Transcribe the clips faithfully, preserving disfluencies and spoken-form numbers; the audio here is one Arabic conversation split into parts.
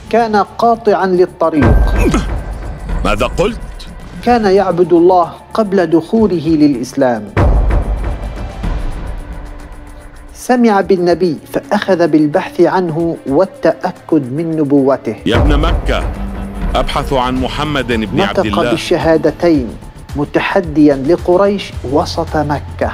كان قاطعا للطريق. ماذا قلت؟ كان يعبد الله قبل دخوله للإسلام. سمع بالنبي فأخذ بالبحث عنه والتأكد من نبوته. يا ابن مكة، أبحث عن محمد بن عبد الله. نطق بالشهادتين متحديا لقريش وسط مكة: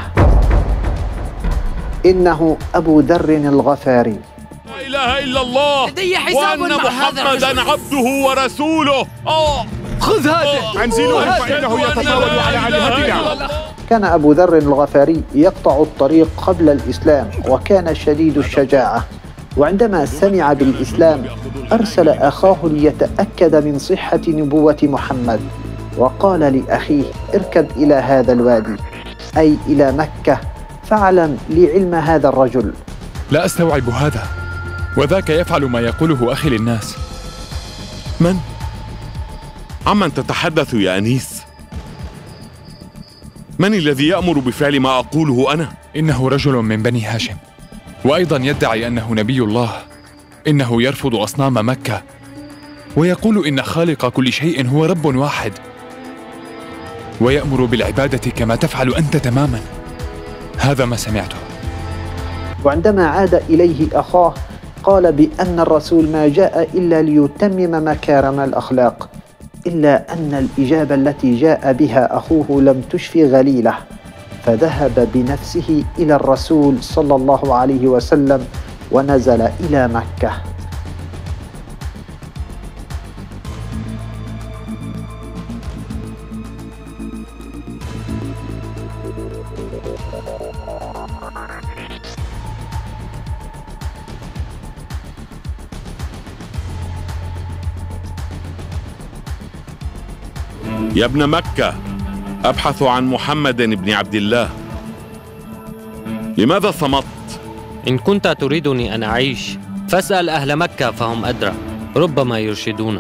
إنه أبو ذر الغفاري. لا إله إلا الله وأن محمدا عبده ورسوله. أوه. خذ هذا أنزلوه فإنه يتطاول على آلهتنا. كان أبو ذر الغفاري يقطع الطريق قبل الإسلام، وكان شديد الشجاعة، وعندما سمع بالإسلام أرسل أخاه ليتأكد من صحة نبوة محمد، وقال لأخيه: اركب إلى هذا الوادي، أي إلى مكة، فاعلم لعلم هذا الرجل. لا أستوعب هذا، وذاك يفعل ما يقوله أخي للناس. من؟ عمن تتحدث يا أنيس؟ من الذي يأمر بفعل ما أقوله أنا؟ إنه رجل من بني هاشم، وأيضا يدعي أنه نبي الله. إنه يرفض أصنام مكة، ويقول إن خالق كل شيء هو رب واحد، ويأمر بالعبادة كما تفعل أنت تماما. هذا ما سمعته. وعندما عاد إليه أخاه قال بأن الرسول ما جاء إلا ليتمم مكارم الأخلاق، إلا أن الإجابة التي جاء بها أخوه لم تشفي غليله، فذهب بنفسه إلى الرسول صلى الله عليه وسلم ونزل إلى مكة. يا ابن مكة، أبحث عن محمد بن عبد الله. لماذا صمت؟ إن كنت تريدني أن أعيش فاسأل أهل مكة فهم أدرى، ربما يرشدون.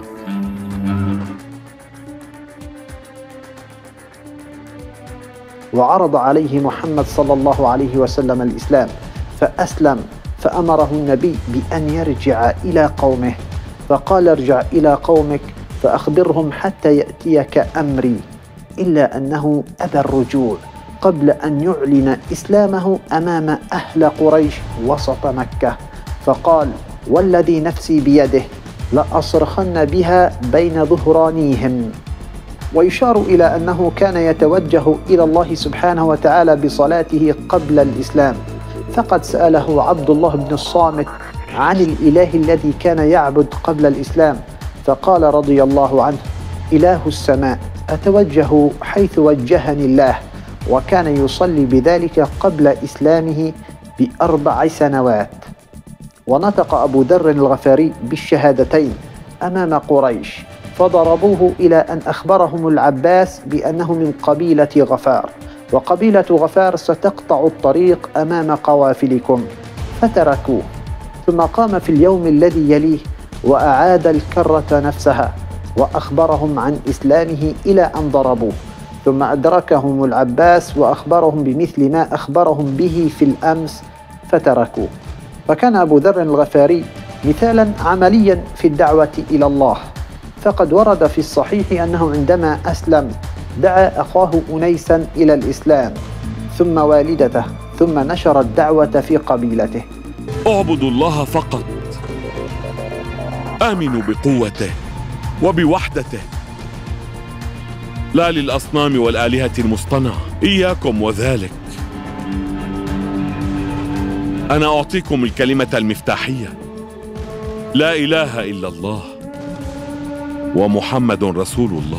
وعرض عليه محمد صلى الله عليه وسلم الإسلام فأسلم، فأمره النبي بأن يرجع إلى قومه، فقال: ارجع إلى قومك فأخبرهم حتى يأتيك أمري، إلا أنه أبى الرجوع قبل أن يعلن إسلامه أمام أهل قريش وسط مكة، فقال: والذي نفسي بيده لأصرخن بها بين ظهرانيهم. ويشار إلى أنه كان يتوجه إلى الله سبحانه وتعالى بصلاته قبل الإسلام، فقد سأله عبد الله بن الصامت عن الإله الذي كان يعبد قبل الإسلام، فقال رضي الله عنه: إله السماء، أتوجه حيث وجهني الله. وكان يصلي بذلك قبل إسلامه بأربع سنوات. ونطق أبو ذر الغفاري بالشهادتين أمام قريش، فضربوه إلى أن أخبرهم العباس بأنه من قبيلة غفار، وقبيلة غفار ستقطع الطريق أمام قوافلكم، فتركوه. ثم قام في اليوم الذي يليه وأعاد الكرة نفسها، وأخبرهم عن إسلامه إلى أن ضربوه، ثم أدركهم العباس وأخبرهم بمثل ما أخبرهم به في الأمس، فتركوه. فكان أبو ذر الغفاري مثالا عمليا في الدعوة إلى الله، فقد ورد في الصحيح أنه عندما أسلم دعا أخاه أنيسا إلى الإسلام، ثم والدته، ثم نشر الدعوة في قبيلته. اعبدوا الله فقط، آمنوا بقوته وبوحدته، لا للأصنام والآلهة المصطنعة، إياكم وذلك. أنا أعطيكم الكلمة المفتاحية: لا إله إلا الله ومحمد رسول الله.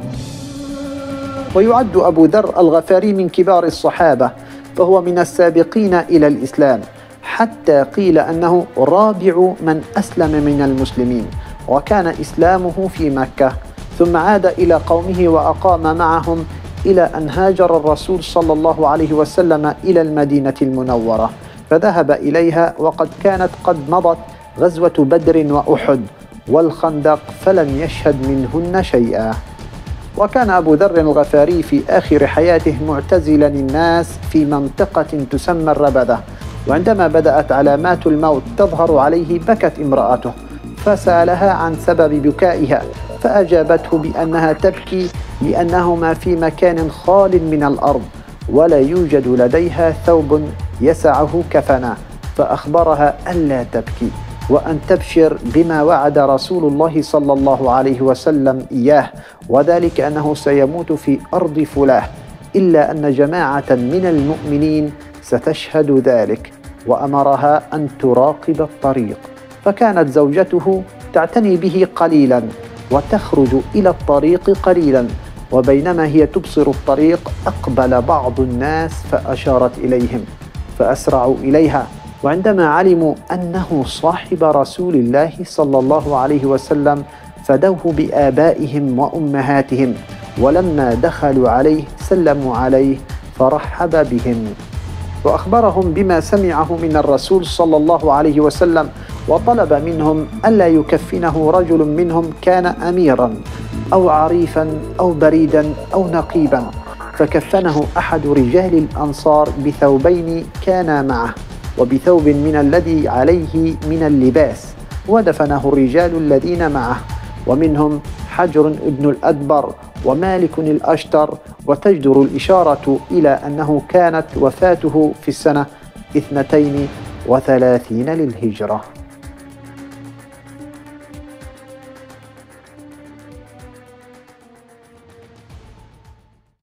ويعد أبو ذر الغفاري من كبار الصحابة، فهو من السابقين إلى الإسلام، حتى قيل أنه رابع من أسلم من المسلمين، وكان إسلامه في مكة، ثم عاد إلى قومه وأقام معهم إلى أن هاجر الرسول صلى الله عليه وسلم إلى المدينة المنورة، فذهب إليها وقد كانت قد مضت غزوة بدر وأحد والخندق، فلم يشهد منهن شيئا. وكان أبو ذر الغفاري في آخر حياته معتزلا الناس في منطقة تسمى الربذة، وعندما بدأت علامات الموت تظهر عليه بكت امرأته، فسألها عن سبب بكائها، فأجابته بأنها تبكي لأنهما في مكان خال من الأرض ولا يوجد لديها ثوب يسعه كفنا، فأخبرها ألا تبكي وأن تبشر بما وعد رسول الله صلى الله عليه وسلم إياه، وذلك أنه سيموت في أرض فلاه، إلا أن جماعة من المؤمنين ستشهد ذلك، وأمرها أن تراقب الطريق. فكانت زوجته تعتني به قليلا وتخرج إلى الطريق قليلا، وبينما هي تبصر الطريق أقبل بعض الناس فأشارت إليهم فأسرعوا إليها، وعندما علموا أنه صاحب رسول الله صلى الله عليه وسلم فدوه بآبائهم وأمهاتهم، ولما دخلوا عليه سلموا عليه فرحب بهم، وأخبرهم بما سمعه من الرسول صلى الله عليه وسلم، وطلب منهم ألا يكفنه رجل منهم كان أميرا أو عريفا أو بريدا أو نقيبا، فكفنه أحد رجال الأنصار بثوبين كانا معه وبثوب من الذي عليه من اللباس، ودفنه الرجال الذين معه، ومنهم حجر ابن الأدبر ومالك الأشتر. وتجدر الإشارة إلى أنه كانت وفاته في السنة اثنتين وثلاثين للهجرة.